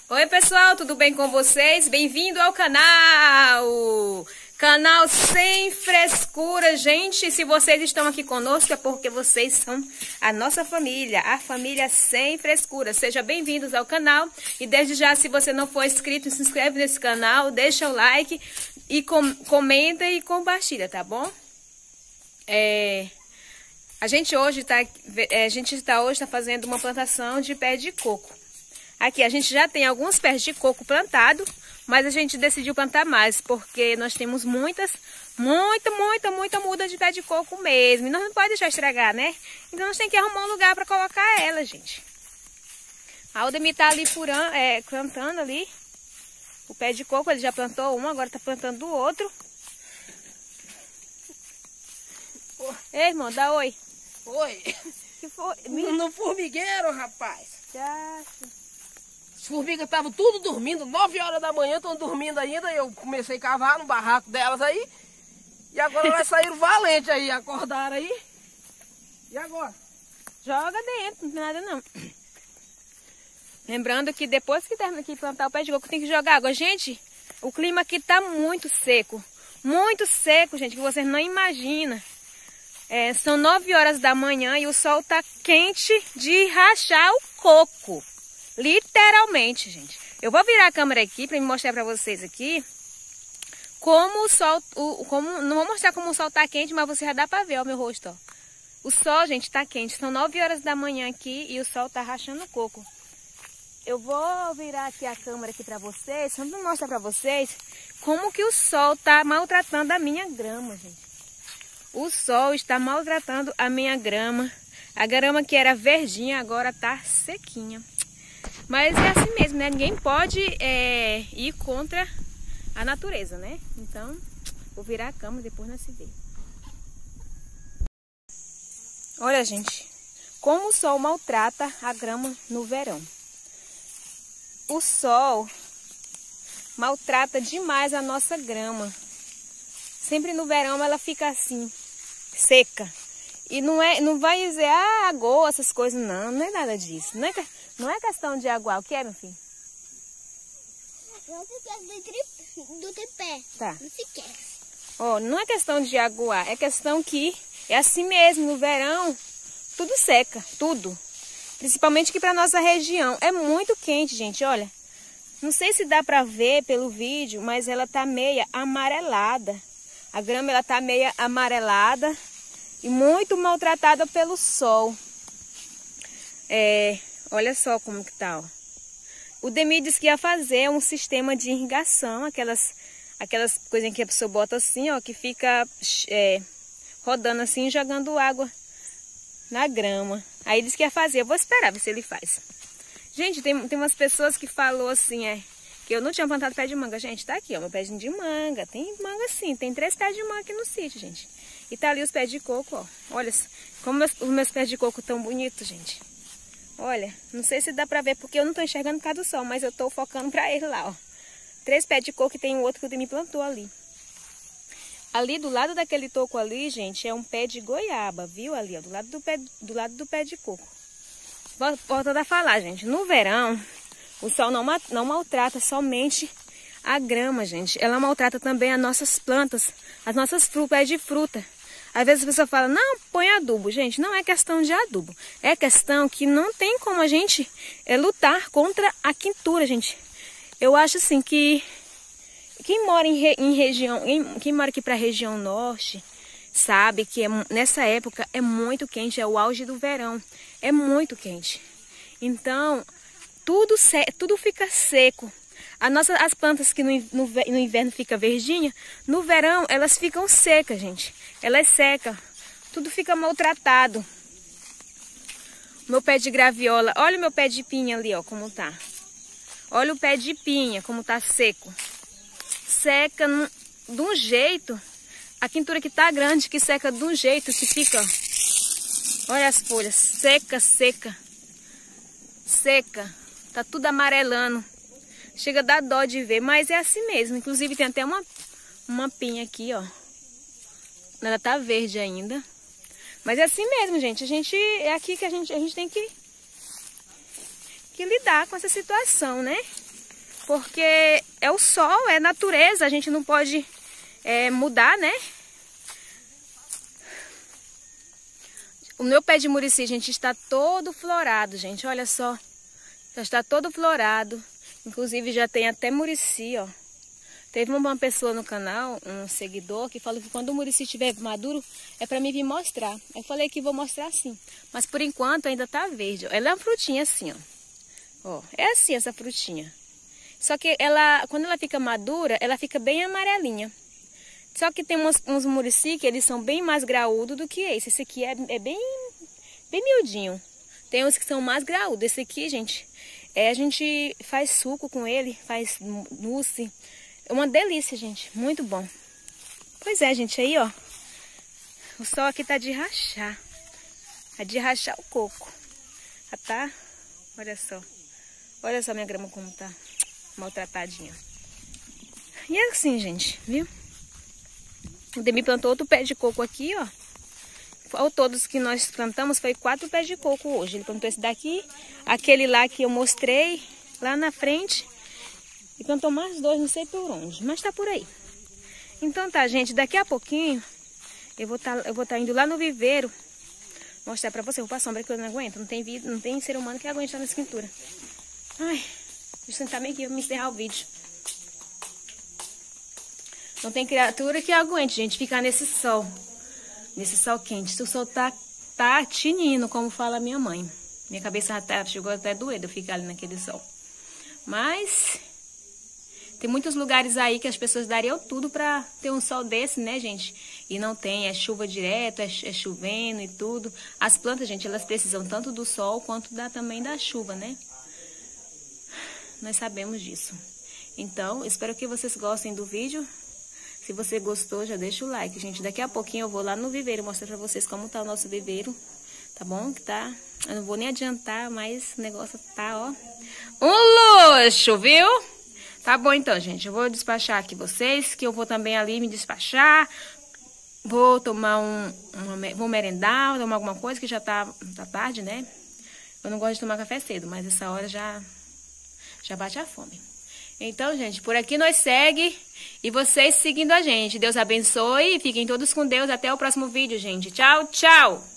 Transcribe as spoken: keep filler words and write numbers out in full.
Oi pessoal, tudo bem com vocês? Bem-vindo ao canal! Canal Sem Frescura. Gente, se vocês estão aqui conosco é porque vocês são a nossa família, a família Sem Frescura. Sejam bem-vindos ao canal e desde já, se você não for inscrito, se inscreve nesse canal, deixa o like e com, comenta e compartilha, tá bom? É... A gente hoje está a gente está hoje tá fazendo uma plantação de pé de coco. Aqui a gente já tem alguns pés de coco plantados, mas a gente decidiu plantar mais porque nós temos muitas, muita, muita, muita muda de pé de coco mesmo. E nós não podemos deixar estragar, né? Então nós temos que arrumar um lugar para colocar ela, gente. A Aldemir tá ali furando, é, plantando ali o pé de coco. Ele já plantou um, agora tá plantando o outro. Ei, irmão, dá oi. Oi. Que foi? No formigueiro, rapaz. Já... As formigas estavam tudo dormindo, nove horas da manhã, estão dormindo ainda. Eu comecei a cavar no barraco delas aí. E agora elas saíram valentes aí, acordaram aí. E agora? Joga dentro, não tem nada não. Lembrando que depois que termina de plantar o pé de coco, tem que jogar água. Gente, o clima aqui tá muito seco. Muito seco, gente, que vocês não imaginam. É, são nove horas da manhã e o sol tá quente de rachar o coco. Literalmente, gente. Eu vou virar a câmera aqui para me mostrar para vocês aqui como o sol, o, como, não vou mostrar como o sol tá quente, mas você já dá para ver, ó, o meu rosto, ó. O sol, gente, tá quente. São nove horas da manhã aqui e o sol tá rachando o coco. Eu vou virar aqui a câmera aqui para vocês, só para mostrar para vocês como que o sol tá maltratando a minha grama, gente. O sol está maltratando a minha grama. A grama que era verdinha agora tá sequinha. Mas é assim mesmo, né? Ninguém pode é, ir contra a natureza, né? Então, vou virar a câmera e depois nós se vê. Olha, gente, como o sol maltrata a grama no verão. O sol maltrata demais a nossa grama. Sempre no verão ela fica assim, seca. E não, é, não vai dizer, ah, agoa, essas coisas, não, não é nada disso. Não é, não é questão de aguar, o que é, meu filho? Não se esquece do tripé. Tá. Não se esquece. Ó, não é questão de aguar, é questão que é assim mesmo, no verão, tudo seca, tudo. Principalmente aqui pra nossa região. É muito quente, gente, olha. Não sei se dá pra ver pelo vídeo, mas ela tá meia amarelada. A grama, ela tá meia amarelada. E muito maltratada pelo sol. É, olha só como que tá, ó. O Demir disse que ia fazer um sistema de irrigação, aquelas, aquelas coisinhas que a pessoa bota assim, ó, que fica é, rodando assim, jogando água na grama. Aí disse que ia fazer, eu vou esperar ver se ele faz. Gente, tem, tem umas pessoas que falou assim, é, que eu não tinha plantado pé de manga. Gente, tá aqui, ó, meu pé de manga. Tem manga sim, tem três pés de manga aqui no sítio, gente. E tá ali os pés de coco, ó. Olha como meus, os meus pés de coco tão bonitos, gente. Olha, não sei se dá pra ver porque eu não tô enxergando por causa do sol, mas eu tô focando pra ele lá, ó. Três pés de coco e tem um outro que o Demi plantou ali. Ali do lado daquele toco ali, gente, é um pé de goiaba, viu? Ali, ó, do lado do pé, do lado do pé de coco. Voltando a falar, gente, no verão, o sol não, não maltrata somente a grama, gente. Ela maltrata também as nossas plantas, as nossas pés de fruta. Às vezes a pessoa fala, não, põe adubo. Gente, não é questão de adubo. É questão que não tem como a gente é, lutar contra a quintura, gente. Eu acho assim que quem mora em, re, em região, em, quem mora aqui para a região norte, sabe que é, nessa época é muito quente, é o auge do verão. É muito quente. Então, tudo, tudo fica seco. A nossa, as plantas que no, no, no inverno fica verdinha, no verão elas ficam secas, gente. Elas secam, tudo fica maltratado. Meu pé de graviola, olha o meu pé de pinha ali, ó, como tá. Olha o pé de pinha, como tá seco. Seca num, de um jeito, a quintura que tá grande, que seca de um jeito, que fica, ó. Olha as folhas, seca, seca. Seca, tá tudo amarelando. Chega a dar dó de ver, mas é assim mesmo. Inclusive tem até uma, uma pinha aqui, ó. Ela tá verde ainda. Mas é assim mesmo, gente. A gente é aqui que a gente, a gente tem que, que lidar com essa situação, né? Porque é o sol, é a natureza, a gente não pode é, mudar, né? O meu pé de murici, gente, está todo florado, gente. Olha só. Já está todo florado. Inclusive já tem até murici, ó. Teve uma pessoa no canal, um seguidor, que falou que quando o murici estiver maduro, é para mim vir mostrar. Eu falei que vou mostrar sim. Mas por enquanto ainda tá verde. Ela é uma frutinha assim, ó. Ó, é assim essa frutinha. Só que ela, quando ela fica madura, ela fica bem amarelinha. Só que tem uns, uns murici que eles são bem mais graúdos do que esse. Esse aqui é, é bem, bem miudinho. Tem uns que são mais graúdos. Esse aqui, gente, é, a gente faz suco com ele, faz mousse. É uma delícia, gente. Muito bom. Pois é, gente, aí, ó. O sol aqui tá de rachar. Tá de rachar o coco. Já tá? Olha só. Olha só minha grama como tá maltratadinha. E é assim, gente, viu? O Demi plantou outro pé de coco aqui, ó. Ao todos que nós plantamos foi quatro pés de coco hoje. Ele plantou esse daqui, aquele lá que eu mostrei lá na frente. E plantou mais dois, não sei por onde, mas tá por aí. Então tá, gente, daqui a pouquinho eu vou tá, eu vou tá indo lá no viveiro mostrar pra você. Vou pra sombra que eu não aguento. Não tem, vida, não tem ser humano que aguente nessa esquentura. Ai, deixa eu sentar meio aqui pra me encerrar o vídeo. Não tem criatura que aguente, gente, ficar nesse sol. Nesse sol quente. Se o sol tá, tá tinindo, como fala a minha mãe. Minha cabeça já tá, chegou até a doer de eu ficar ali naquele sol. Mas tem muitos lugares aí que as pessoas dariam tudo pra ter um sol desse, né, gente? E não tem, é chuva direto, é, é chovendo e tudo. As plantas, gente, elas precisam tanto do sol quanto da, também da chuva, né? Nós sabemos disso. Então, espero que vocês gostem do vídeo. Se você gostou, já deixa o like, gente. Daqui a pouquinho eu vou lá no viveiro mostrar pra vocês como tá o nosso viveiro. Tá bom? Que tá... Eu não vou nem adiantar, mas o negócio tá, ó... um luxo, viu? Tá bom então, gente. Eu vou despachar aqui vocês, que eu vou também ali me despachar. Vou tomar um... Uma, vou merendar, vou tomar alguma coisa, que já tá, tá tarde, né? Eu não gosto de tomar café cedo, mas essa hora já... Já bate a fome. Então, gente, por aqui nós segue e vocês seguindo a gente. Deus abençoe e fiquem todos com Deus. Até o próximo vídeo, gente. Tchau, tchau!